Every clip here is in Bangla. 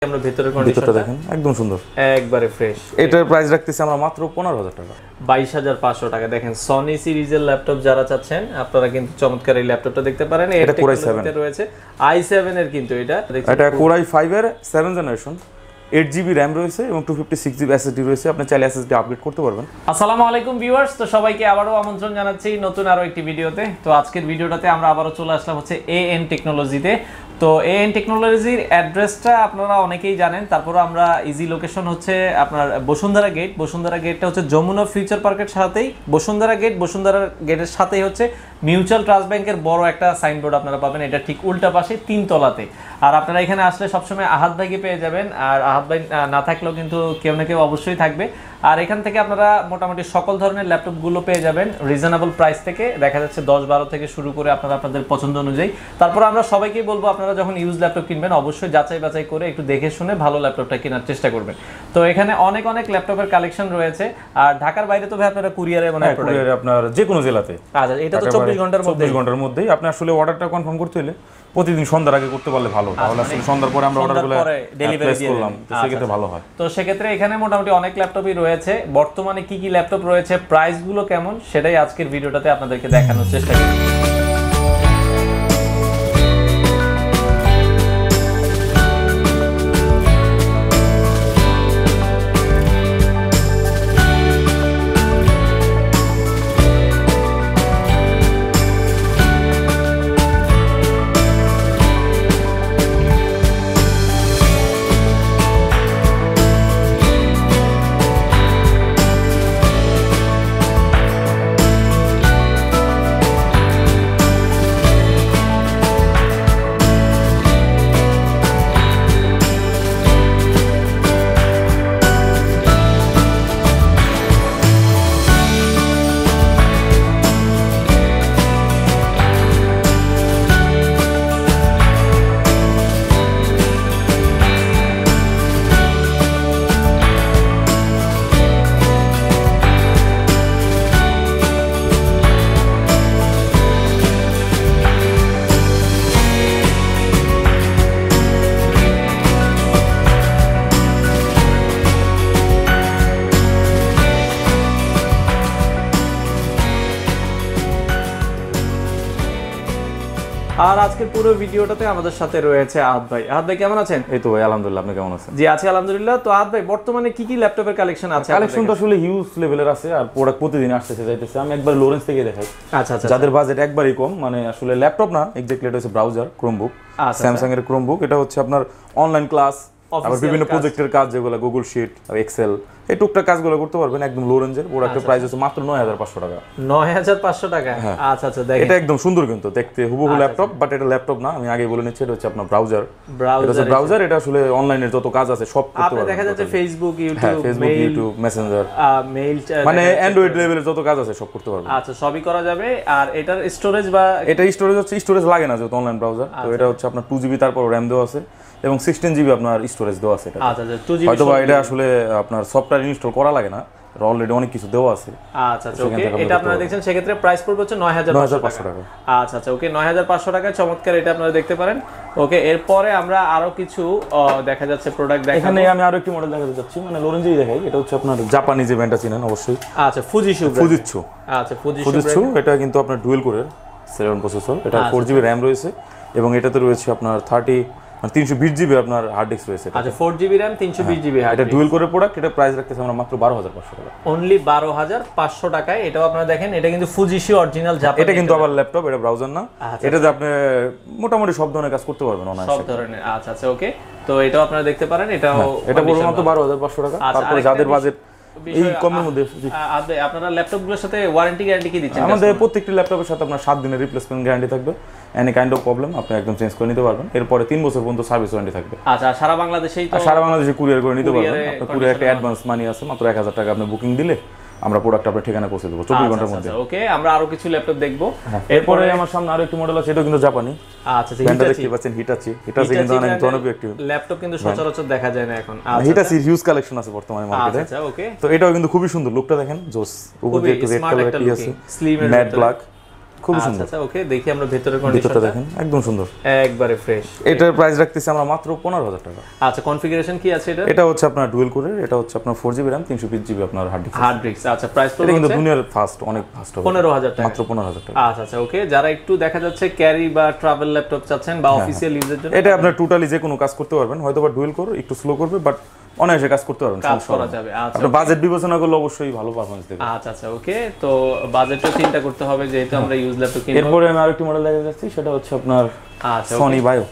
আমরা ভেতরের কন্ডিশনটা দেখেন একদম সুন্দর, একবারে ফ্রেশ। এটার প্রাইস রাখতেছি আমরা মাত্র 15000 টাকা, 22500 টাকা। দেখেন সনি সিরিজের ল্যাপটপ যারা চাচ্ছেন আপনারা কিন্তু চমৎকার এই ল্যাপটপটা দেখতে পারেন। এটা Core i7 রয়েছে i7 এর, কিন্তু এটা Core i5 এর 7th জেনারেশন, 8GB RAM রয়েছে এবং 256GB SSD রয়েছে। আপনি চাইলে SSD আপগ্রেড করতে পারবেন। আসসালামু আলাইকুম ভিউয়ার্স, তো সবাইকে আবারও আমন্ত্রণ জানাচ্ছি নতুন আরো একটি ভিডিওতে। তো আজকের ভিডিওটাতে আমরা আবারও চলে আসলাম হচ্ছে AN টেকনোলজিতে। তো AN টেকনোলজির অ্যাড্রেসটা আপনারা অনেকেই জানেন, তারপরে আমরা ইজি লোকেশন হচ্ছে আপনার বসুন্ধরা গেট। বসুন্ধরা গেটটা হচ্ছে যমুনা ফিউচার পার্কের সাথেই বসুন্ধরা গেটের সাথেই হচ্ছে মিউচুয়াল ট্রাস্ট ব্যাংকের বড় একটা সাইনবোর্ড আপনারা পাবেন, এটা ঠিক উল্টা পাশে 3 তলাতে। আর আপনারা এখানে আসলে সবসময় আহাদ ভাইকে পেয়ে যাবেন, আর আহাদ ভাই না থাকলেও কিন্তু কেউ না কেউ অবশ্যই থাকবে। আর এখান থেকে আপনারা মোটামুটি সকল ধরনের ল্যাপটপগুলো পেয়ে যাবেন রিজনেবল প্রাইস থেকে, দেখা যাচ্ছে 10-12 থেকে শুরু করে আপনারা আপনাদের পছন্দ অনুযায়ী। তারপর আমরা সবাইকেই বলবো আপনারা যখন ইউজ ল্যাপটপ কিনবেন অবশ্যই যাচাই বাছাই করে একটু দেখে শুনে ভালো ল্যাপটপটা কেনার চেষ্টা করবেন। তো এখানে অনেক ল্যাপটপের কালেকশন রয়েছে। আর ঢাকার বাইরে তো ভাই আপনারা কুরিয়ারে কুরিয়ারে আপনার যে কোনো জেলাতে। আচ্ছা, এটা তো 24 ঘন্টার মধ্যেই আপনি আসলে অর্ডারটা কনফার্ম করতে হলে প্রতিদিন সন্ধ্যার আগে করতে পারলে ভালো, তাহলে আসলে সন্ধ্যার পরে আমরা অর্ডারগুলো ডেলিভারি দিয়ে করলাম, তো সেক্ষেত্রে ভালো হয়। তো সেক্ষেত্রে এখানে মোটামুটি অনেক ল্যাপটপই রয়েছে। বর্তমানে কি কি ল্যাপটপ রয়েছে, প্রাইসগুলো কেমন, সেটাই আজকের ভিডিওটাতে আপনাদেরকে দেখানোর চেষ্টা করি। আর আজকের পুরো ভিডিওটাতে আমাদের সাথে রয়েছে আহাদ ভাই। আহাদ ভাই কেমন আছেন? এই তো ভাই আলহামদুলিল্লাহ, আপনি কেমন আছেন? জি আছি আলহামদুলিল্লাহ। তো আহাদ ভাই বর্তমানে কি কি ল্যাপটপের কালেকশন আছে? কালেকশন তো আসলে হিউজ লেভেলের আছে, আর প্রোডাক্ট প্রতিদিন আসতেছে যাইতেছে। আমি একবার লোরেন্স থেকে দেখাই। আচ্ছা আচ্ছা, যাদের বাজেট একবারই কম, মানে আসলে ল্যাপটপ না এক্স্যাক্টলি, এটা হচ্ছে ব্রাউজার ক্রোমবুক, স্যামসাং এর ক্রোমবুক। এটা হচ্ছে আপনার অনলাইন ক্লাস, আবার বিভিন্ন প্রজেক্টের কাজ যেগুলো গুগল শিট আর এক্সেল, এই টুকটাক কাজগুলো করতে পারবেন। একদম লো রেঞ্জের প্রোডাক্টের প্রাইস হচ্ছে মাত্র 9500 টাকা। 9500 টাকা? আচ্ছা আচ্ছা, দেখেন এটা একদম সুন্দর কিন্তু দেখতে, হুবহু ল্যাপটপ, বাট এটা ল্যাপটপ না। আমি আগে বলে নিচ্ছি, এটা হচ্ছে আপনার ব্রাউজার। এটা আসলে অনলাইনের যত কাজ আছে সব করতে পারবেন। দেখা যাচ্ছে ফেসবুক, ইউটিউব, মেসেঞ্জার, মেইল, মানে অ্যান্ড্রয়েড লেভেলের যত কাজ আছে সব করতে পারবেন। আচ্ছা, সবই করা যাবে। আর এটার স্টোরেজ এটা স্টোরেজ লাগে না যেহেতু অনলাইন ব্রাউজার। তো এটা হচ্ছে আপনার 2GB তারপর RAM দেওয়া আছে এবং 16GB আপনার স্টোরেজ দেওয়া আছে। আচ্ছা, 2GB হয়তো বা এটা আসলে আপনার সফটওয়্যার ইনস্টল করা লাগে না, অলরেডি অনেক কিছু দেওয়া আছে। আচ্ছা আচ্ছা, ওকে। এটা আপনারা দেখছেন, সেক্ষেত্রে প্রাইস পড়বে হচ্ছে 9500 টাকা। আচ্ছা আচ্ছা, ওকে, 9500 টাকায় চমৎকার এটা আপনারা দেখতে পারেন। ওকে, এরপরে আমরা আরো কিছু দেখা যাচ্ছে প্রোডাক্ট দেখাবো। এখানে আমি আরো একটি মডেল দেখাতে যাচ্ছি, মানে লোরেঞ্জেই দেখাই। এটা হচ্ছে আপনার জাপানি যে ব্র্যান্ডটা চিনেন অবশ্যই। আচ্ছা, ফুজিশু। আচ্ছা, ফুজিশু এটা কিন্তু আপনার ডুয়েল কোরের 7 প্রসেসর। এটা 4GB RAM রয়েছে এবং এটাতে রয়েছে আপনার 320GB আপনার হার্ড ডিস্ক রয়েছে। আচ্ছা, 4GB RAM 320GB হার্ড। এটা ডুয়াল কোরের প্রোডাক্ট। এটা প্রাইস রাখতেছি আমরা মাত্র 12500 টাকা, অনলি 12500 টাকায়। এটাও আপনারা দেখেন, এটা কিন্তু ফুজিশু অরিজিনাল জাপানি। এটা কিন্তু আবার ল্যাপটপ, এটা ব্রাউজার না। এটাতে আপনি মোটামুটি সব ধরনের কাজ করতে পারবেন অনায়াসে, সব ধরনের। আচ্ছা আচ্ছা, ওকে। তো এটাও আপনারা দেখতে পারেন, এটা পড়বে মাত্র 12500 টাকা। তারপরে যাদের বাজেট এই কমের মধ্যে, আপনারা ল্যাপটপগুলোর সাথে ওয়ারেন্টি গ্যারান্টি কি দিচ্ছেন? আমাদের প্রত্যেকটি ল্যাপটপের সাথে আপনার 7 দিনের রিপ্লেসমেন্ট গ্যারান্টি থাকবে। এনি কাইন্ড অফ প্রবলেম আপনি একদম চেঞ্জ করে নিতে পারবেন। এরপরে 3 বছর পর্যন্ত সার্ভিস ওয়ারেন্টি থাকবে। আচ্ছা, সারা বাংলাদেশেই তো? সারা বাংলাদেশে কুরিয়ার করে নিতে পারবেন। আপনার কুরিয়ার একটা অ্যাডভান্স মানি আছে, মাত্র 1000 টাকা আপনি বুকিং দিলে আমরা প্রোডাক্ট আপনার ঠিকানা পৌঁছে দেব 24 ঘন্টার মধ্যে। ওকে, আমরা আরো কিছু ল্যাপটপ দেখবো। এরপরে আমার সামনে আরো একটি মডেল আছে, এটা কিন্তু জাপানি। আচ্ছা, ব্র্যান্ডটা দেখতে পাচ্ছেন, হিটাচি কিন্তু অনেক জনপ্রিয় একটি ল্যাপটপ, কিন্তু সচরাচর দেখা যায় না এখন। হিটাচির হিউজ কালেকশন আছে বর্তমানে মার্কেটে। আচ্ছা, ওকে। তো এটাও কিন্তু খুবই সুন্দর, লুকটা দেখেন, জোস। উপরে একটু রেড কালার কি আছে, ম্যাট ব্ল্যাক। খুব সুন্দর। আচ্ছা ওকে, দেখি আমরা ভেতরের ভিতরটা কন্ডিশনটা। দেখেন একদম সুন্দর, একবারে ফ্রেশ। এটার প্রাইস রাখতেছি আমরা মাত্র 15000 টাকা। আচ্ছা, কনফিগারেশন কি আছে এটা? এটা হচ্ছে আপনার ডুয়াল কোরের, এটা হচ্ছে আপনার 4GB RAM 320GB আপনার হার্ড ডিস্ক। Hard disk. আচ্ছা, প্রাইস তো এটা কিন্তু দুনিয়ার ফাস্ট, অনেক ফাস্ট হবে। 15000 টাকা, মাত্র 15000 টাকা। আচ্ছা ওকে, যারা একটু দেখা যাচ্ছে ক্যারি বা ট্রাভেল ল্যাপটপ চাচ্ছেন বা অফিসিয়াল ইউজের জন্য, এটা আপনার টোটালি যে কোনো কাজ করতে পারবেন, হয়তো বা ডুয়াল কোর একটু স্লো করবে, বাট অনায়াসে কাজ করতে পারবেন, কাজ করা যাবে। আচ্ছা, আপনার বাজেট বিবেচনা করলে অবশ্যই ভালো পারফরম্যান্স দেবে। আচ্ছা ওকে, তো বাজেটও চিন্তা করতে হবে যেহেতু আমরা ইউজ ল্যাপটপ কিনবো। এরপরে আমি আরেকটি মডেল দেখা যাচ্ছি, সেটা হচ্ছে আপনার আচ্ছা, সনি ভাইও।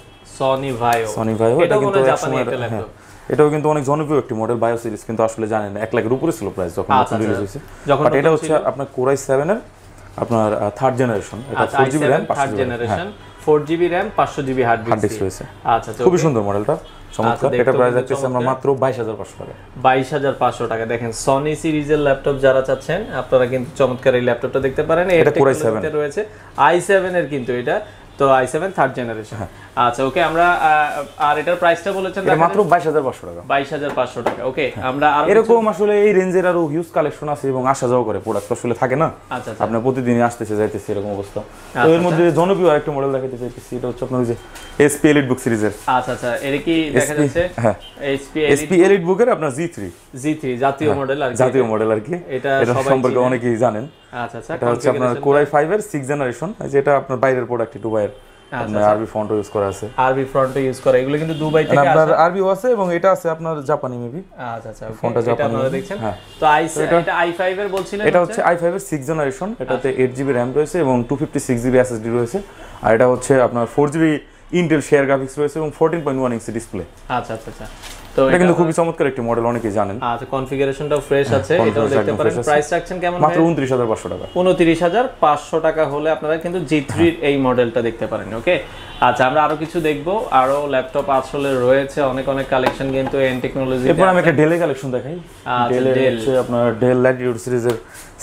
সনি ভাইও, এটা কিন্তু জাপানি একটা ল্যাপটপ। এটাও কিন্তু অনেক জনপ্রিয় একটি মডেল, বায়ো সিরিজ, কিন্তু আসলে জানেন 1 লাখের উপরে ছিল প্রাইস যখন রিলিজ হয়েছে। বাট এটা হচ্ছে আপনার Core i7 এর আপনার থার্ড জেনারেশন, এটা 4GB RAM third generation, 4GB RAM 500GB hard disk রয়েছে। আচ্ছা, খুবই সুন্দর মডেলটা, চমৎকার। এটা প্রাইস রাখতেছি আমরা মাত্র 22500 টাকা। 22500 টাকা। দেখেন, সনি সিরিজের ল্যাপটপ যারা চাচ্ছেন আপনারা কিন্তু চমৎকার এই ল্যাপটপটা দেখতে পারেন। এটা Core i7 রয়েছে, i7 এর কিন্তু এটা তো i7 থার্ড জেনারেশন। আচ্ছা ওকে, আমরা আর এটার প্রাইসটা বলেছেন এটা মাত্র 22500 টাকা। 22500 টাকা। ওকে, আমরা আর এরকম আসলে এই রেঞ্জের আরো হিউজ কালেকশন আছে এবং আসা যাওয়া করে, প্রোডাক্ট আসলে থাকে না। আচ্ছা আপনার প্রতিদিনই আসতেছে যাইতেছে এরকম অবস্থা। তো এর মধ্যে জনপ্রিয় আরেকটা মডেল দেখাতে চাইতেছি, এটা হচ্ছে আপনার ওই যে SP Elite Book সিরিজের। আচ্ছা, এর কি দেখা যাচ্ছে? হ্যাঁ, SP Elite Book এর আপনার G3 জাতীয় মডেল আর জাতীয় মডেল আর কি। এটা সম্পর্কে অনেকেই জানেন। আচ্ছা, এটা হচ্ছে আপনার Core i5 এর 6th জেনারেশন, যেটা আপনার বাইরের প্রোডাক্ট, একটু বাইরের আরবি ফন্টও ইউজ করা আছে। আরবি ফন্টও ইউজ করা, এগুলো কিন্তু দুবাই থেকে আসে। আপনার আরবিও আছে এবং এটা আছে আপনার জাপানি মেবি। আচ্ছা ফন্টটা জাপানি আপনারা দেখছেন। তো এটা i5 এর বলছিলেন, এটা হচ্ছে i5 এর 6th জেনারেশন, এটাতে 8GB RAM রয়েছে এবং 256GB SSD রয়েছে, আর এটা হচ্ছে আপনার 4GB ইন্টেল শেয়ার গ্রাফিক্স রয়েছে এবং 14.1 ইঞ্চি ডিসপ্লে। আচ্ছা তো এটা কিন্তু খুবই চমৎকার একটি মডেল, অনেকেই জানেন। আচ্ছা, কনফিগারেশনটাও ফ্রেশ আছে, এটাও দেখতে পারেন। প্রাইস রাখছেন কেমন? মাত্র 29500 টাকা। 29500 টাকা হলে আপনারা কিন্তু G3 এর এই মডেলটা দেখতে পারেন। ওকে, আচ্ছা, আমরা আরো কিছু দেখবো, আরো ল্যাপটপ আসলে রয়েছে অনেক কালেকশন কিন্তু এন টেকনোলজি। এরপর আমি একটা ডেলের কালেকশন দেখাই। ডেল হচ্ছে আপনার ডেল ল্যাটিটিউড সিরিজের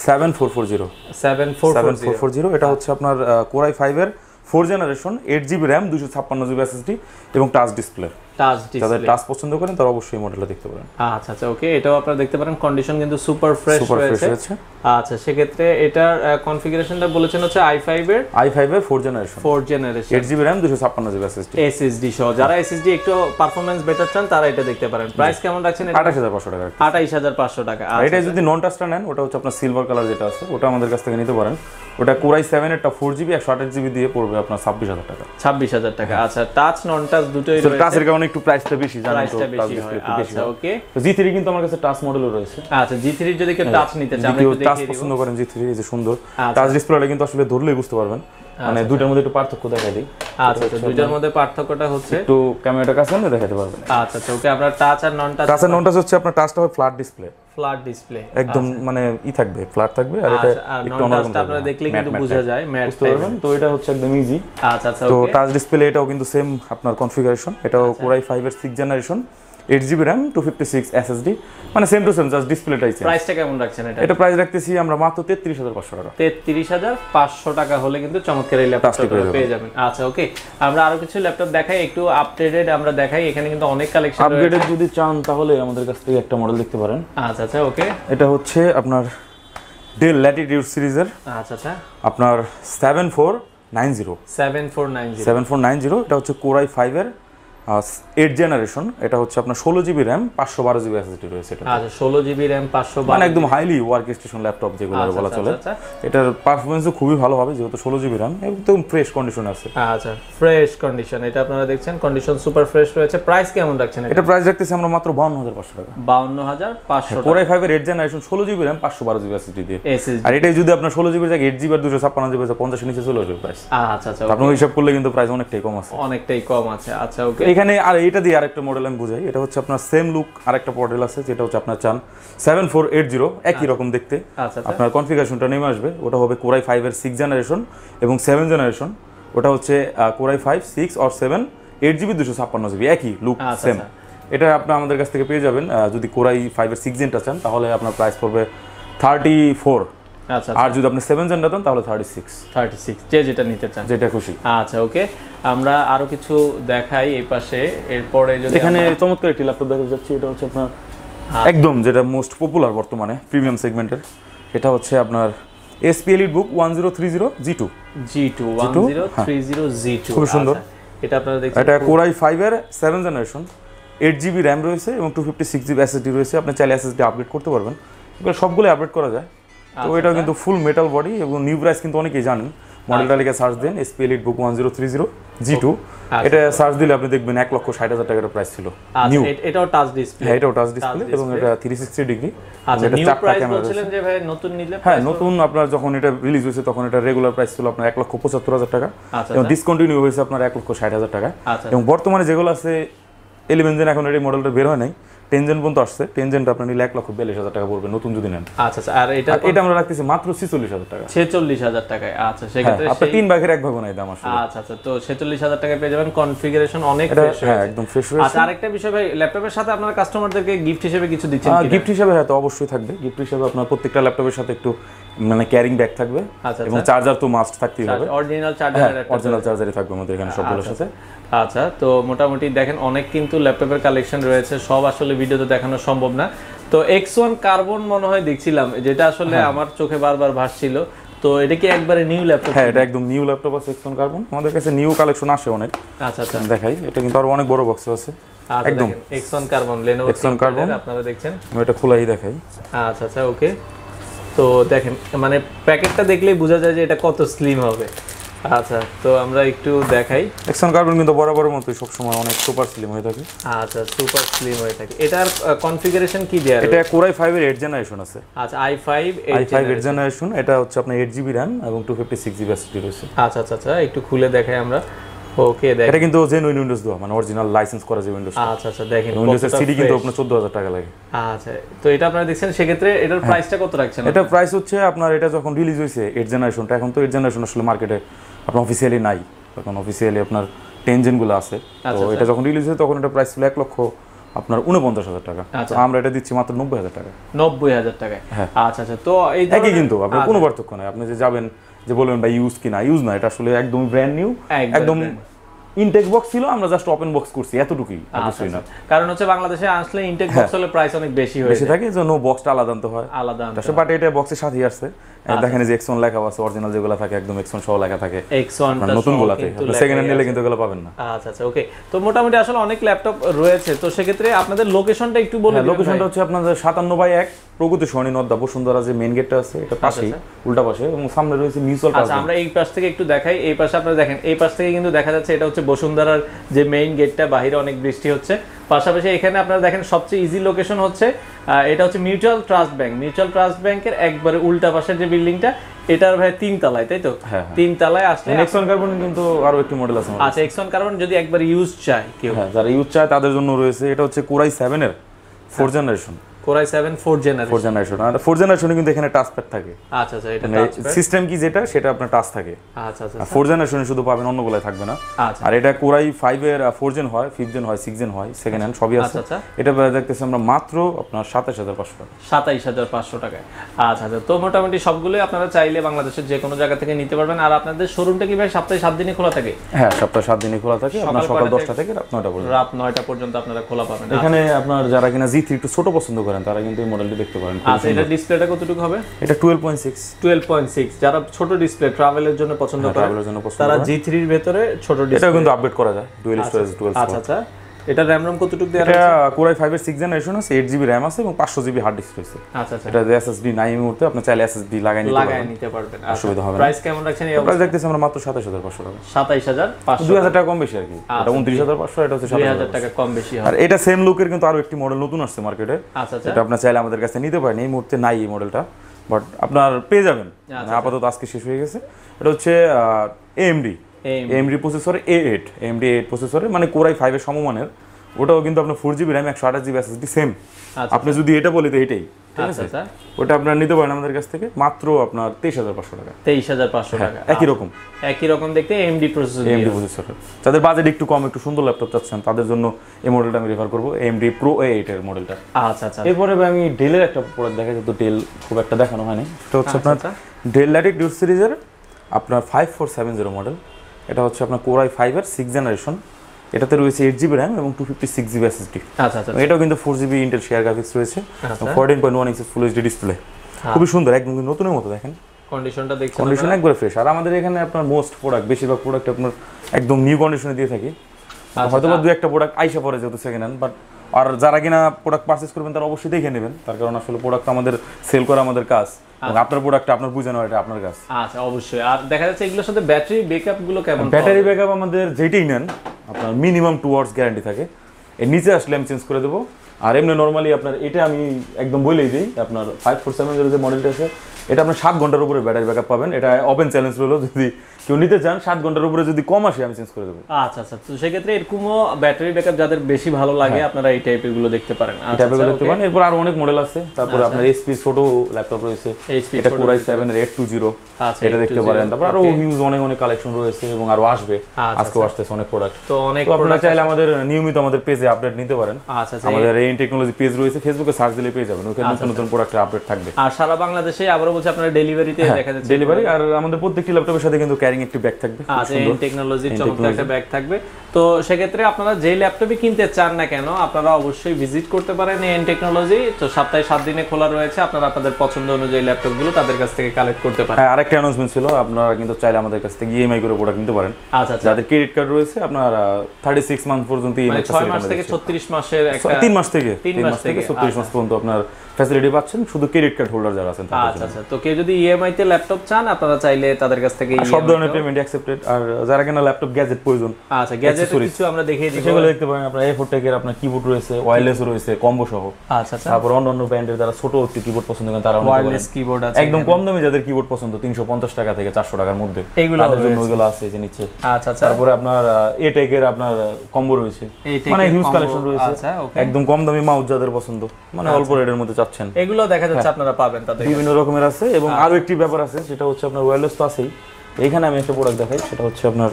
7440। এটা হচ্ছে আপনার Core i5 এর 4th generation, 8GB RAM 256GB SSD এবং টাচ ডিসপ্লে। যাদের টাচ পছন্দ করেন তারা অবশ্যই এই মডেলটা দেখতে পারেন। আচ্ছা ওকে, এটাও আপনারা দেখতে পারেন, কন্ডিশন কিন্তু সুপার ফ্রেশ রয়েছে। আচ্ছা, সেক্ষেত্রে এটার কনফিগারেশনটা বলেছেন হচ্ছে i5 এর 4th generation 8GB RAM 256GB SSD সহ। যারা SSD একটু পারফরম্যান্স বেটার চান তারা এটা দেখতে পারেন। প্রাইস কেমন রাখছেন? 28500 টাকা। 28500 টাকা। এটা যদি নন টাচটা নেন, ওটা হচ্ছে আপনার সিলভার কালার যেটা আছে, ওটা আমাদের কাছ থেকে নিতে পারেন। ওটা Core i7 এরটা 4GB 128GB দিয়ে পড়বে আপনার 26000 টাকা। 26000 টাকা। আচ্ছা, টাচ নন টাচ দুটোই রয়েছে। টাচের কারণে একটু প্রাইসটা বেশি, জানেন তো, টাচ বেশি হয়। আচ্ছা ওকে, তো G3 কিন্তু আমার কাছে টাচ মডেলও রয়েছে। আচ্ছা, G3 যদি কেউ টাচ নিতে চান, আমরা একটু টাচ পছন্দ করেন, G3 এই যে সুন্দর টাচ ডিসপ্লেটা কিন্তু আসলে ধরলেই বুঝতে পারবেন, মানে দুইটার মধ্যে একটু পার্থক্য দেখাই দিই। আচ্ছা, দুইটার মধ্যে পার্থক্যটা হচ্ছে একটু ক্যামেরাটা কাছে আনলে দেখাতে পারবেন। আচ্ছা ওকে, আমরা টাচ আর নন টাচ। টাচ আর নন টাচ হচ্ছে আপনার টাচটা হবে ফ্ল্যাট ডিসপ্লে, একদম মানে থাকবে, ফ্ল্যাট থাকবে, আর এটা একটু অন্যরকম থাকবে, আপনারা দেখলে কিন্তু বোঝা যায়, ম্যাট পাবেন। তো এটা হচ্ছে একদম ইজি। আচ্ছা তো টাচ ডিসপ্লে এটাও কিন্তু সেম আপনার কনফিগারেশন, এটাও Core i5 এর 6th generation, 8GB RAM 256 SSD, মানে সেম টু সেম, জাস্ট ডিসপ্লেটাই চেঞ্জ। প্রাইসটা কেমন রাখছেন এটা? এটা প্রাইস রাখতেছি আমরা মাত্র 33500 টাকা। 33500 টাকা হলে কিন্তু চমৎকার এই ল্যাপটপটা পেয়ে যাবেন। আচ্ছা ওকে, আমরা আরো কিছু ল্যাপটপ দেখাই, একটু আপডেটেড আমরা দেখাই। এখানে কিন্তু অনেক কালেকশন রয়েছে। আপডেটেড যদি চান তাহলে আমাদের কাছ থেকে একটা মডেল দেখতে পারেন। আচ্ছা ওকে, এটা হচ্ছে আপনার ডেল ল্যাটিটিউড সিরিজের আপনার 7490। এটা হচ্ছে Core i5 এর 8th জেনারেশন, এটা হচ্ছে আপনার 16GB RAM 512GB SSD রয়েছে। এটা আচ্ছা, 16GB RAM 512, মানে একদম হাইলি ওয়ার্ক স্টেশন ল্যাপটপ যেগুলো বলা চলে। এটার পারফরম্যান্সও খুবই ভালো হবে যেহেতু 16GB RAM, একদম ফ্রেশ কন্ডিশনে আছে। আচ্ছা, ফ্রেশ কন্ডিশন, এটা আপনারা দেখছেন, কন্ডিশন সুপার ফ্রেশ রয়েছে। প্রাইস কেমন রাখছেন এটা? এটা প্রাইস রাখতেছি আমরা মাত্র 52500 টাকা। 52500 টাকা। Core i5 এর 8th generation 16GB RAM 512GB SSD দিয়ে। আর এটাই যদি আপনার 16GB এর জায়গায় 8GB আর 256GB 50 নিচে চলে আসবে প্রাইস। আচ্ছা আপনি হিসাব করলে কিন্তু প্রাইস অনেকটাই কম আছে। আচ্ছা ওকে, এখানে আর এটা দিয়ে আরেকটা মডেল আমি বুঝাই। এটা হচ্ছে আপনার সেম লুক আরেকটা মডেল আছে, যেটা হচ্ছে আপনার চান 7480, একই রকম দেখতে। আপনার কনফিগারেশনটা নেমে আসবে, ওটা হবে Core i5 এর 6th জেনারেশন এবং 7th জেনারেশন। ওটা হচ্ছে Core i5 6 or 7 8GB 256GB, একই লুক সেম। এটা আপনি আমাদের কাছ থেকে পেয়ে যাবেন। যদি Core i5 এর 6th জেনটা চান তাহলে আপনার প্রাইস পড়বে 34। আর যদি আপনি 7th জেনটা চান তাহলে 36, যে যেটা নিতে চান, যেটা খুশি। আচ্ছা ওকে, আমরা আরো কিছু দেখাই এই পাশে। এরপরে যদি এখানে চমৎকার একটি ল্যাপটপ দেখা যাচ্ছে, এটা হচ্ছে আপনার একদম যেটা মোস্ট পপুলার বর্তমানে প্রিমিয়াম সেগমেন্টের, এটা হচ্ছে আপনার SP EliteBook 1030 G2 1030G2 খুব সুন্দর। এটা আপনারা দেখছেন, এটা Core i5 এর 7th জেনারেশন, 8GB RAM রয়েছে এবং 256GB SSD রয়েছে। আপনি চাইলে SSD আপগ্রেড করতে পারবেন, এগুলো সবগুলো আপগ্রেড করা যায়। তো এটাও কিন্তু ফুল মেটাল বডি এবং নিউ প্রাইস কিন্তু অনেকেই জানেন। মডেলটা লিখে সার্চ দেন SP EliteBook 1030 G2, এটা সার্চ দিলে আপনি দেখবেন 1,60,000 টাকার প্রাইস ছিল নিউ। এটাও টাচ ডিসপ্লে, হ্যাঁ এটাও টাচ ডিসপ্লে এবং এটা 360 ডিগ্রি। আচ্ছা, নিউ প্রাইস বলছিলেন যে ভাই নতুন নিলে? হ্যাঁ নতুন আপনার যখন এটা রিলিজ হয়েছে তখন এটা রেগুলার প্রাইস ছিল আপনার 1,75,000 টাকা এবং ডিসকন্টিনিউ হয়েছে আপনার 1,60,000 টাকা। এবং বর্তমানে যেগুলো আছে 11 জেন এখন এই মডেলটা বের হয় নাই, 10 জেন পর্যন্ত আসছে। 10 জেনটা আপনি নিলে 1,42,000 টাকা পড়বে নতুন যদি নেন। আচ্ছা আচ্ছা, আর এটা আমরা রাখতেছি মাত্র 46,000 টাকা। 46,000 টাকায়। আচ্ছা, সেক্ষেত্রে আপনি 3 ভাগের 1 ভাগও নাই দাম আসলে। আচ্ছা আচ্ছা, তো 46,000 টাকায় পেয়ে যাবেন। কনফিগারেশন অনেক ফ্রেশ, হ্যাঁ একদম ফ্রেশ রয়েছে। আচ্ছা, আরেকটা বিষয় ভাই, ল্যাপটপের সাথে আপনারা কাস্টমারদেরকে গিফট হিসেবে কিছু দিচ্ছেন কি? গিফট হিসেবে হয়তো অবশ্যই থাকবে। গিফট হিসেবে আপনার প্রত্যেকটা ল্যাপটপের সাথে একটু মানে ক্যারিং ব্যাগ থাকবে এবং চার্জার তো মাস্ট থাকতেই হবে। অরিজিনাল চার্জার, অরিজিনাল চার্জারই থাকবে আমাদের এখানে সবগুলোর সাথে। আচ্ছা, তো মোটামুটি দেখেন অনেক কিন্তু ল্যাপটপের কালেকশন রয়েছে, সব আসলে ভিডিওতে দেখানো সম্ভব না। তো X1 কার্বন মনে হয় দেখছিলাম, যেটা আসলে আমার চোখে বারবার ভাসছিল। তো এটা কি একবারে নিউ ল্যাপটপ? হ্যাঁ এটা একদম নিউ ল্যাপটপ আছে X1 কার্বন। আমাদের কাছে নিউ কালেকশন আসে অনেক। আচ্ছা আচ্ছা, দেখাই, এটা কিন্তু আরো অনেক বড় বক্সে আছে একদম। X1 carbon, Lenovo X1 carbon আপনারা দেখছেন। আমি এটা খোলাই দেখাই। আচ্ছা আচ্ছা, ওকে। তো দেখেন মানে প্যাকেটটা দেখলেই বোঝা যায় যে এটা কত স্লিম হবে। আচ্ছা, তো আমরা একটু দেখাই। X1 কার্বন কিন্তু বরাবরের মতোই সব সময় অনেক সুপার স্লিম হয়ে থাকে। আচ্ছা, সুপার স্লিম হয়ে থাকে। এটার কনফিগারেশন কি দেয়া আছে? এটা Core i5 এর 8 জেনারেশন আছে। আচ্ছা, i5 8 জেনারেশন। এটা হচ্ছে আপনার 8GB RAM এবং 256GB SSD রয়েছে। আচ্ছা আচ্ছা আচ্ছা, একটু খুলে দেখাই আমরা। ওকে, দেখেন এটা কিন্তু জেনুইন উইন্ডোজ দেওয়া, মানে অরিজিনাল লাইসেন্স করা যে উইন্ডোজ। আচ্ছা আচ্ছা, দেখেন উইন্ডোজের সিডি কিন্তু আপনার 14,000 টাকা লাগে। আচ্ছা, তো এটা আপনারা দেখছেন, সেক্ষেত্রে এটার প্রাইসটা কত রাখছেন? এটা প্রাইস হচ্ছে আপনার, এটা যখন রিলিজ হয়েছে 8 জেনারেশনটা, এখন তো 8 জেনারেশন আসলে মার্কেটে আপনার অফিসিয়ালি নাই, এখন অফিসিয়ালি আপনার 10 জেনগুলো আছে। তো এটা যখন রিলিজ হয়েছে তখন এটা প্রাইস ছিল 1,49,000 টাকা। তো আমরা এটা দিচ্ছি মাত্র 90,000 টাকা। 90,000 টাকায়? আচ্ছা আচ্ছা, তো এই একই কিন্তু আপনার কোনো পার্থক্য নাই। আপনি যে যাবেন যে বলবেন ভাই ইউজ কিনা, ইউজ না, এটা আসলে একদম ব্র্যান্ড নিউ, একদম ইনটেক বক্স ছিল, আমরা জাস্ট ওপেন বক্স করছি এতটুকুই, আর কিছুই না। কারণ হচ্ছে বাংলাদেশে আসলে ইনটেক বক্স হলে প্রাইস অনেক বেশি থাকে, জন্য বক্সটা আলাদা আনতে হয়, আলাদা আনতে হয়। বাট এটা বক্সের সাথেই আসছে। দেখেন যে X1 লেখা আছে, অরিজিনাল যেগুলো থাকে একদম X1 সহ লেখা থাকে। X1 টা নতুনগুলোতে আপনি সেকেন্ড হ্যান্ড নিলে কিন্তু এগুলো পাবেন না। আচ্ছা আচ্ছা, ওকে। তো মোটামুটি আসলে অনেক ল্যাপটপ রয়েছে, তো সেক্ষেত্রে আপনাদের লোকেশনটা একটু বলে দিন। লোকেশনটা হচ্ছে আপনাদের 57/1 প্রগতি সরণি নদ্দা বসুন্ধরা যে মেইন গেটটা আছে, এটা পাশেই, উল্টা পাশে, এবং সামনে রয়েছে মিউচুয়াল পাস। আচ্ছা, আমরা এই পাশ থেকে একটু দেখাই। এই পাশে আপনারা দেখেন, এই পাশ থেকে কিন্তু দেখা যাচ্ছে এটা হচ্ছে বসুন্ধরার যে মেইন গেটটা, বাইরে অনেক বৃষ্টি হচ্ছে। পাশাপাশি এখানে আপনারা দেখেন সবচেয়ে ইজি লোকেশন হচ্ছে এটা হচ্ছে Mutual Trust Bank. Mutual Trust ব্যাংকের একবারে উল্টা পাশের যে বিল্ডিংটা, এটার ভাই 3 তলায়, তাই তো? 3 তলায় আসলে X1 কার্বন কিন্তু আরো একটি মডেল আছে। আচ্ছা, X1 কার্বন যদি একবার ইউজ চায় কেউ, যারা ইউজ চায় তাদের জন্য রয়েছে। এটা হচ্ছে Core i7 এর 4 জেনারেশন। Core i7 4 generation. আর 4 জেনারেশনে কিন্তু এখানে টাচ প্যাড থাকে। আচ্ছা আচ্ছা, এটা টাচ প্যাড সিস্টেম কি যেটা, সেটা আপনার টাচ থাকে। আচ্ছা আচ্ছা, 4 জেনারেশনে শুধু পাবেন, অন্যগুলাই থাকবে না। আর এটা Core i5 এর 4 জেন হয়, 5 জেন হয়, 6 জেন হয়, সেকেন্ড হ্যান্ড সবই আছে। এটা দেখতেছি আমরা মাত্র আপনার 27,500 টাকা। 27,500 টাকায়। আচ্ছা আচ্ছা, তো মোটামুটি সবগুলোই আপনারা চাইলে বাংলাদেশের যে কোনো জায়গা থেকে নিতে পারবেন। আর আপনাদের শোরুমটা কি ভাই সপ্তাহে 7 দিনই খোলা থাকে? হ্যাঁ, সপ্তাহে 7 দিনই খোলা থাকে। আপনার সকাল 10টা থেকে রাত 9টা পর্যন্ত। রাত 9টা পর্যন্ত আপনারা খোলা পাবেন। এখানে আপনার যারা কিনা G3 একটু ছোট পছন্দ করেন, তারা কিন্তু এই মডেলটি দেখতে পারেন। আচ্ছা, এটা ডিসপ্লেটা কতটুকু হবে? এটা 12.6। যারা ছোট ডিসপ্লে ট্রাভেলের জন্য পছন্দ করে, তারা G3 এর ভেতরে ছোট ডিসপ্লে, এটা কিন্তু আপডেট করা যায়, ডুয়াল স্টোরেজ, ডুয়াল। আচ্ছা আচ্ছা, এটা RAM ROM কতটুকু দেয়া আছে? এটা Core i5 এর 6 জেনারেশন আছে, 8GB RAM আছে এবং 500GB হার্ড ডিস্ক আছে। আচ্ছা আচ্ছা, এটা SSD নাই এই মুহূর্তে, আপনি চাইলে SSD লাগাই নিতে পারবেন, অসুবিধা হবে না। প্রাইস কেমন রাখছেন? এই প্রাইস দেখতেছি আমরা মাত্র 27,500 টাকা। 27,500, 2000 টাকা কম বেশি আর কি। এটা 29,500, এটা হচ্ছে 2000 টাকা কম বেশি হয়। আর এটা সেম লুকের কিন্তু আরো একটি মডেল নতুন আসছে মার্কেটে। আচ্ছা আচ্ছা, এটা আপনি চাইলে আমাদের কাছে নিতে পারেন, এই মুহূর্তে নাই এই মডেলটা, বাট আপনার পেয়ে যাবেন। আপাতত আজকে শেষ হয়ে গেছে। এটা হচ্ছে AMD প্রসেসর AMD A8 প্রসেসরে, মানে Core i5 এর সমমানের। ওটাও কিন্তু আপনার 4GB RAM 128GB SSD same. আপনি যদি এটা বলি তো এটাই, ঠিক আছে? ওটা আপনারা নিতে পারেন আমাদের কাছ থেকে মাত্র আপনার 23,500 টাকা। 23,500 টাকা, একই রকম দেখতে AMD প্রসেসর। যাদের বাজেট একটু কম, একটু সুন্দর ল্যাপটপ চাচ্ছেন, তাদের জন্য এই মডেলটা আমি রেফার করবো, AMD Pro A8 এর মডেলটা। আচ্ছা আচ্ছা, এরপরে আমি ডেলের একটা প্রোডাক্ট দেখাই, যেহেতু ডেল খুব একটা দেখানো হয়নি। এটা হচ্ছে আপনার ডেল ল্যাটিটিউড সিরিজের আপনার 5470 মডেল। এটা হচ্ছে আপনার Core i5 এর 6 জেনারেশন। এটাতে রয়েছে 8GB RAM এবং 256GB SSD। আচ্ছা আচ্ছা, এটাও কিন্তু 4GB ইন্টেল শেয়ার গ্রাফিক্স রয়েছে, 14.1 ইঞ্চি ফুল এইচডি ডিসপ্লে। খুবই সুন্দর, একদম নতুনের মতো। দেখেন কন্ডিশনটা দেখছেন, কন্ডিশন একবার ফ্রেশ। আর আমাদের এখানে আপনার মোস্ট প্রোডাক্ট, বেশিরভাগ প্রোডাক্ট আপনার একদম নিউ কন্ডিশনে দিয়ে থাকি। হয়তো বা 2-1টা প্রোডাক্ট আইসা পরে যেহেতু সেকেন্ড হ্যান্ড, বাট আর যারা কিনা প্রোডাক্ট পারচেজ করবেন তারা অবশ্যই দেখে নেবেন, তার কারণ আসলে প্রোডাক্ট আমাদের সেল করা আমাদের কাজ, এবং আপনার প্রোডাক্টটা আপনার বুঝে নেওয়া এটা আপনার কাজ। আচ্ছা অবশ্যই। আর দেখা যাচ্ছে এগুলোর সাথে ব্যাটারি ব্যাকআপ গুলো কেমন? ব্যাটারি ব্যাকআপ আমাদের যেটাই নেন আপনার মিনিমাম 2 আওয়ার্স গ্যারান্টি থাকে। এর নিচে আসলে আমি চেঞ্জ করে দেবো। আর এমনি নর্মালি আপনার এটা আমি একদম বলেই দিই, আপনার 5470 যে মডেলটা আছে এটা আপনার 7 ঘন্টার উপরে ব্যাটারি ব্যাকআপ পাবেন। এটা ওপেন চ্যালেঞ্জ রইলো, যদি কেউ নিতে চান 7 ঘন্টার উপরে যদি কম আসে আমি চেঞ্জ করে দেবো। আচ্ছা আচ্ছা, তো সেক্ষেত্রে এরকমও ব্যাটারি ব্যাকআপ যাদের বেশি ভালো লাগে আপনারা এই টাইপের গুলো দেখতে পারেন। এটা দেখতে পারেন। এরপর আরো অনেক মডেল আছে। তারপর আপনার এইচপি ছোট ল্যাপটপ রয়েছে, এটা Core i7 এর 820, এটা দেখতে পারেন। তারপর আরো হিউজ অনেক অনেক কালেকশন রয়েছে এবং আরো আসবে, আজকেও আসতেছে অনেক প্রোডাক্ট। তো অনেক আপনারা চাইলে আমাদের নিয়মিত আমাদের পেজে আপডেট নিতে পারেন। আচ্ছা আচ্ছা, আমাদের এই টেকনোলজি পেজ রয়েছে, ফেসবুকে সার্চ দিলে পেয়ে যাবেন, ওখানে নতুন নতুন প্রোডাক্টের আপডেট থাকবে। আর সারা বাংলাদেশে আবারও বলছি আপনারা ডেলিভারিতে দেখা যাচ্ছে ডেলিভারি। আর আমাদের প্রত্যেকটি ল্যাপটপের সাথে কিন্তু ক্যারিং একটি ব্যাগ থাকবে। আচ্ছা, এই টেকনোলজির চমৎকার একটা ব্যাগ থাকবে। তো সেক্ষেত্রে আপনারা যেই ল্যাপটপই কিনতে চান না কেন আপনারা অবশ্যই ভিজিট করতে পারেন এন টেকনোলজি। তো সপ্তাহে 7 দিনে খোলা রয়েছে, আপনারা আপনাদের পছন্দ অনুযায়ী ল্যাপটপগুলো তাদের কাছ থেকে কালেক্ট করতে পারেন। হ্যাঁ, আরেকটা অ্যানাউন্সমেন্ট ছিল, আপনারা কিন্তু চাইলে আমাদের কাছ থেকে ইএমআই করে প্রোডাক্ট নিতে পারেন। আচ্ছা আচ্ছা, যাদের ক্রেডিট কার্ড রয়েছে আপনারা 36 মান্থ পর্যন্ত ইএমআই 6 মাস থেকে 36 মাসের একটা 3 মাস থেকে 36 মাস পর্যন্ত আপনার ফ্যাসিলিটি পাচ্ছেন, শুধু ক্রেডিট কার্ড হোল্ডার যারা আছেন তাদের জন্য। আচ্ছা আচ্ছা, তো কেউ যদি ইএমআই তে ল্যাপটপ চান আপনারা চাইলে তাদের কাছ থেকে সব ধরনের পেমেন্ট অ্যাকসেপ্টেড। আর যারা কিনা ল্যাপটপ গ্যাজেট প্রয়োজন, আচ্ছা গ্যাজেট কিছু আমরা দেখিয়ে দিই, সেগুলো দেখতে পারেন। আপনার A4 টেকের আপনার কিবোর্ড রয়েছে, ওয়্যারলেস রয়েছে কম্বো সহ। আচ্ছা আচ্ছা, তারপর অন্যান্য ব্র্যান্ডের যারা ছোট একটু কিবোর্ড পছন্দ করেন তারা ওয়্যারলেস কিবোর্ড আছে একদম কম দামে, যাদের কিবোর্ড পছন্দ 350 টাকা থেকে 400 টাকার মধ্যে, তাদের জন্য ওইগুলো আছে যে নিচে। আচ্ছা আচ্ছা, তারপরে আপনার A টেকের আপনার কম্বো রয়েছে, মানে হিউজ কালেকশন রয়েছে। একদম কম দামি মাউস যাদের পছন্দ, মানে অল্প রেটের মধ্যে চাচ্ছেন, এগুলো দেখা যাচ্ছে আপনারা পাবেন তাদের বিভিন্ন রকমের আছে। এবং আরো একটি ব্যাপার আছে, সেটা হচ্ছে আপনার ওয়্যারলেস তো আছেই। এখানে আমি একটা প্রোডাক্ট দেখাই, সেটা হচ্ছে আপনার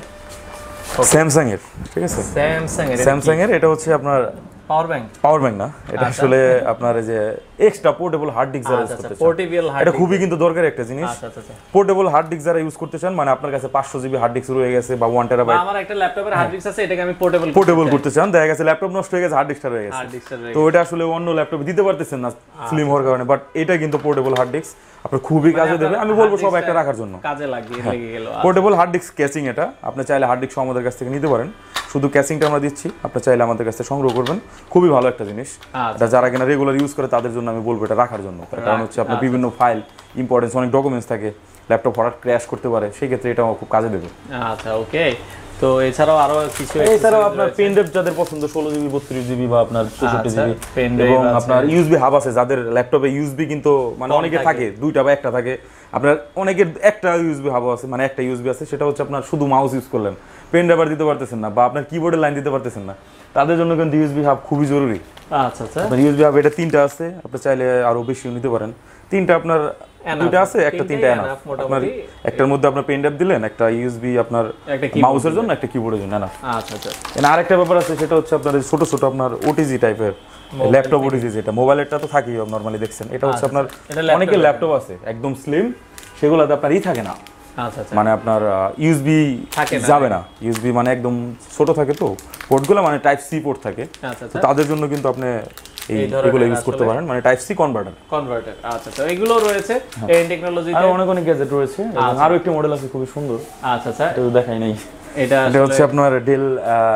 স্যামসাং এর, ঠিক আছে, স্যামসাং এর। এটা হচ্ছে আপনার পাওয়ার ব্যাংক না, এটা আসলে আপনার এই যে এক্সট্রা পোর্টেবল হার্ড ডিস্ক যারা ইউজ করতে চান, এটা খুবই কিন্তু দরকারি একটা জিনিস। পোর্টেবল হার্ড ডিস্ক যারা ইউজ করতে চান, মানে আপনার কাছে 500 জিবি হার্ড ডিস্ক রয়ে গেছে বা 1 টেরাবাইট, আমার একটা ল্যাপটপের হার্ড ডিস্ক আছে, এটাকে আমি পোর্টেবল করতে চান, দেখা গেছে ল্যাপটপ নষ্ট হয়ে গেছে, হার্ড ডিস্কটা রয়ে গেছে, তো এটা আসলে অন্য ল্যাপটপে দিতে পারতেছেন না স্লিম হওয়ার কারণে, বাট এটা কিন্তু পোর্টেবল হার্ড ডিস্ক আপনার খুবই কাজে দেবে। আমি বলবো সব একটা রাখার জন্য কাজে লেগে গেল। পোর্টেবল হার্ড ডিস্ক ক্যাচিং, এটা আপনি চাইলে হার্ড ডিস্ক আমাদের কাছ থেকে নিতে পারেন, শুধু ক্যাচিংটা আমরা দিচ্ছি, আপনি চাইলে আমাদের কাছ থেকে সংগ্রহ করবেন, খুবই ভালো একটা জিনিস। এটা যারা কিনা রেগুলার ইউজ করে তাদের জন্য আমি বলবো এটা রাখার জন্য, কারণ হচ্ছে আপনার বিভিন্ন ফাইল ইম্পর্টেন্স অনেক ডকুমেন্টস থাকে, ল্যাপটপ হঠাৎ ক্র্যাশ করতে পারে, সেই ক্ষেত্রে এটা খুব কাজে দেবে। আচ্ছা ওকে, তো এছাড়াও আরো কিছু, এছাড়াও আপনার পেন ড্রাইভ যাদের পছন্দ 16 জিবি 32 জিবি বা আপনার 64 জিবি, এবং আপনার ইউএসবি হাব আছে, যাদের ল্যাপটপে ইউএসবি কিন্তু মানে অনেকে থাকে দুইটা বা একটা থাকে, আপনার অনেকের একটা ইউএসবি হাব আছে, মানে একটা ইউএসবি আছে, সেটা হচ্ছে আপনার শুধু মাউস ইউজ করলেন, পেন ড্রাইভ দিতে পারতেছেন না বা আপনার কিবোর্ডের লাইন দিতে পারতেছেন না, তাদের জন্য কিন্তু ইউএসবি হাব খুবই জরুরি। আচ্ছা আচ্ছা, আপনার ইউএসবি হাব এটা 3টা আছে, আপনি চাইলে আরো বেশি নিতে পারেন। 3টা আপনার দুইটা আছে, একটা 3টা এনাফ। আপনার একটার মধ্যে আপনার পেন ড্রাইভ দিলেন, একটা ইউএসবি আপনার মাউসের জন্য, একটা কিবোর্ডের জন্য এনাফ। আচ্ছা আচ্ছা, এর আরেকটা ব্যাপার আছে, সেটা হচ্ছে আপনার ছোট ছোট আপনার ওটিজি টাইপের ল্যাপটপ, ওটিজি যেটা মোবাইলেরটা তো থাকেই নরমালি দেখছেন, এটা হচ্ছে আপনার অনেকের ল্যাপটপ আছে একদম স্লিম, সেগুলোতে আপনার থাকে না, মানে আপনার ইউএসবি যাবে না, ইউএসবি মানে একদম ছোট থাকে, তো পোর্টগুলো মানে টাইপ সি পোর্ট থাকে, তো তাদের জন্য কিন্তু আপনি এইগুলো ইউজ করতে পারেন, মানে টাইপ সি কনভার্টার। আচ্ছা আচ্ছা, এগুলো রয়েছে এই টেকনোলজিতে, আর অনেক গ্যাজেট রয়েছে। আরো একটি মডেল আছে খুবই সুন্দর। আচ্ছা আচ্ছা, এটা দেখাই নাই, এটা হচ্ছে আপনার ডেল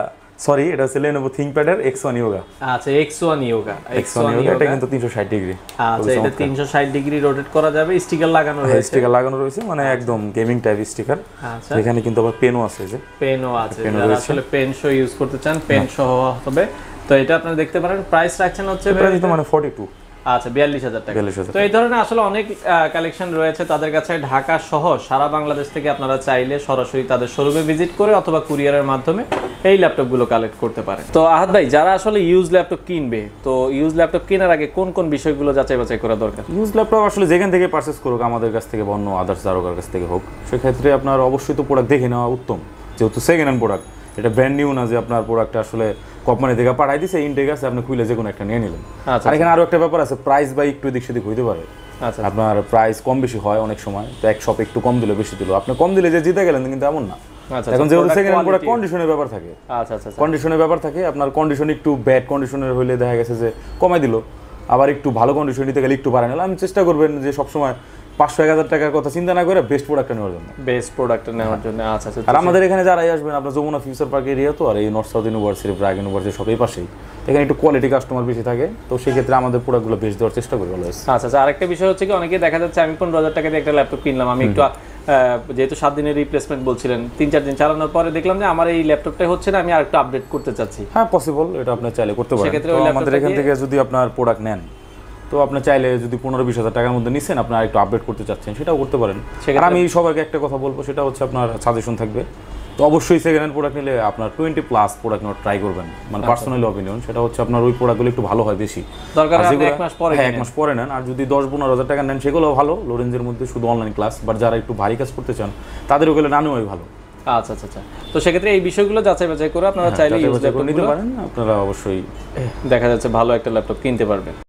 এটা হচ্ছে Lenovo ThinkPad এর X1 Yoga। আচ্ছা, X1 Yoga, এটা কিন্তু 360 ডিগ্রি। আচ্ছা, এটা 360 ডিগ্রি রোটেট করা যাবে, স্টিকার লাগানো রয়েছে, স্টিকার লাগানো রয়েছে, মানে একদম গেমিং টাইপ স্টিকার। আচ্ছা, এখানে কিন্তু আবার পেনও আছে, যে পেনও আছে, যারা আসলে পেন সহ ইউজ করতে চান পেন সহ হবে। তো এটা আপনারা দেখতে পারেন, প্রাইস রাখছেন হচ্ছে মানে 42। আচ্ছা, 42,000 টাকা। তো এই ধরনের আসলে অনেক কালেকশন রয়েছে তাদের কাছে, ঢাকা সহ সারা বাংলাদেশ থেকে আপনারা চাইলে সরাসরি তাদের শোরুমে ভিজিট করে অথবা কুরিয়ারের মাধ্যমে এই ল্যাপটপগুলো কালেক্ট করতে পারেন। তো আহাদ ভাই, যারা আসলে ইউজ ল্যাপটপ কিনবে, তো ইউজ ল্যাপটপ কেনার আগে কোন কোন বিষয়গুলো যাচাই বাছাই করা দরকার? ইউজ ল্যাপটপ আসলে যেখান থেকে পারচেজ করুক, আমাদের কাছ থেকে বা অন্য আদার্স যারকার কাছ থেকে হোক, সেক্ষেত্রে আপনার অবশ্যই তো প্রোডাক্ট দেখে নেওয়া উত্তম, যেহেতু সেকেন্ড হ্যান্ড প্রোডাক্ট, এটা ব্র্যান্ড নিউ না যে আপনার প্রোডাক্টটা আসলে কোম্পানি থেকে পাঠাই দিছে, ইনটেক আছে, আপনি খুলে যে কোনো একটা নিয়ে নিলেন। আর এখানে আরো একটা ব্যাপার আছে, প্রাইস বা একটু এদিক সেদিক হইতে পারে। আচ্ছা, আপনার প্রাইস কম বেশি হয় অনেক সময়, তো এক শপ একটু কম দিল বেশি দিল, আপনি কম দিলে যে জিতে গেলেন, কিন্তু এমন না। এখন যেহেতু সেকেন্ড হ্যান্ড প্রোডাক্ট কন্ডিশনের ব্যাপার থাকে, আচ্ছা আচ্ছা, কন্ডিশনের ব্যাপার থাকে, আপনার কন্ডিশন একটু ব্যাড কন্ডিশনের হইলে দেখা গেছে যে কমাই দিল, আবার একটু ভালো কন্ডিশন নিতে গেলে একটু বাড়াই নিল। আমি চেষ্টা করবেন যে সবসময় 500-1000 টাকার কথা চিন্তা না করে বেস্ট প্রোডাক্টটা নেওয়ার জন্য। বেস্ট প্রোডাক্ট নেওয়ার জন্য। আচ্ছা আচ্ছা। আর আমাদের এখানে যারাই আসবেন, আপনার যমুনা ফিউচার পার্ক এরিয়া তো, আর এই North South University, BRAC University সবই পাশেই, এখানে একটু কোয়ালিটি কাস্টমার বেশি থাকে, তো সেই ক্ষেত্রে আমাদের প্রোডাক্টগুলো বেস্ট দেওয়ার চেষ্টা করি অলওয়েজ। আচ্ছা আচ্ছা। আরেকটা বিষয় হচ্ছে কি, অনেকে দেখা যাচ্ছে আমি 15,000 টাকা দিয়ে একটা ল্যাপটপ কিনলাম, আমি একটু যেহেতু 7 দিনের রিপ্লেসমেন্ট বলছিলেন, 3-4 দিন চালানোর পরে দেখলাম যে আমার এই ল্যাপটপটাই হচ্ছে না, আমি আরেকটু আপডেট করতে চাচ্ছি। হ্যাঁ পসিবল, এটা আপনি চাইলে করতে পারেন। সেক্ষেত্রে তো আমাদের এখান থেকে যদি আপনার প্রোডাক্ট নেন, তো আপনি চাইলে যদি 15-20 হাজার টাকার মধ্যে নিছেন, আপনি আরেকটু আপডেট করতে চাচ্ছেন, সেটাও করতে পারেন। আর আমি সবাইকে একটা কথা বলবো, সেটা হচ্ছে আপনার সাজেশন থাকবে, তো অবশ্যই সেকেন্ড হ্যান্ড প্রোডাক্ট নিলে আপনার 20+ প্রোডাক্ট নেওয়ার ট্রাই করবেন, মানে পার্সোনালি অপিনিয়ন, সেটা হচ্ছে আপনার ওই প্রোডাক্টগুলো একটু ভালো হয় বেশি দরকার। আপনি 1 মাস পরে, হ্যাঁ 1 মাস পরে নেন। আর যদি 10-15 হাজার টাকা নেন, সেগুলো ভালো, লো রেঞ্জের মধ্যে, শুধু অনলাইন ক্লাস, বাট যারা একটু ভারী কাজ করতে চান তাদের ওগুলো না নেওয়াই ভালো। আচ্ছা আচ্ছা আচ্ছা। তো সেক্ষেত্রে এই বিষয়গুলো যাচাই বাছাই করে আপনারা চাইলে ইউজ নিতে পারেন, আপনারা অবশ্যই দেখা যাচ্ছে ভালো একটা ল্যাপটপ কিনতে পারবেন।